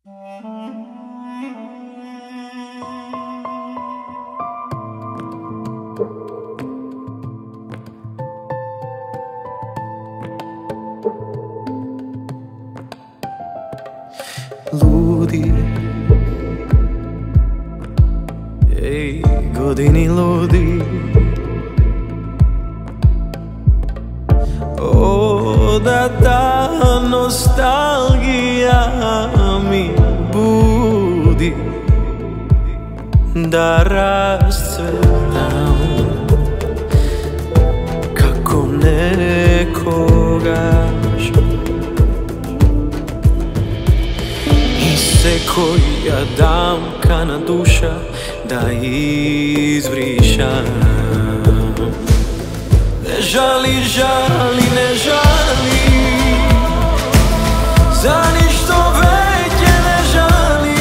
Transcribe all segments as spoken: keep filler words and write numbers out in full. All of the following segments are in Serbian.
Ludi, ej, godini ludi. O, da ta nostalgija mi budi, da rascvetam kako nekogaš. I se koji ja dam kana duša da izbrišam. Ne žali, žali, ne žali, za ništo veće ne žali.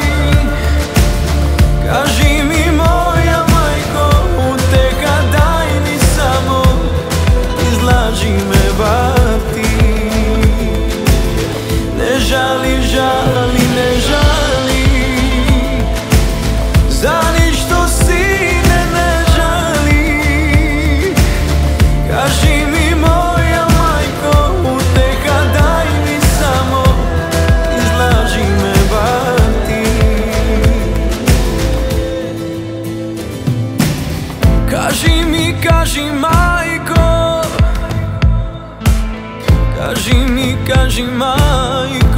Kaži mi moja majko, uteka daj mi samo, izlaži me bati. Ne žali, žali, ne žali, za ništo sine ne žali. Kaži mi moja majko, uteka daj mi samo, izlaži me bati. Kaži mi, kaži majko, kaži mi, kaži majko,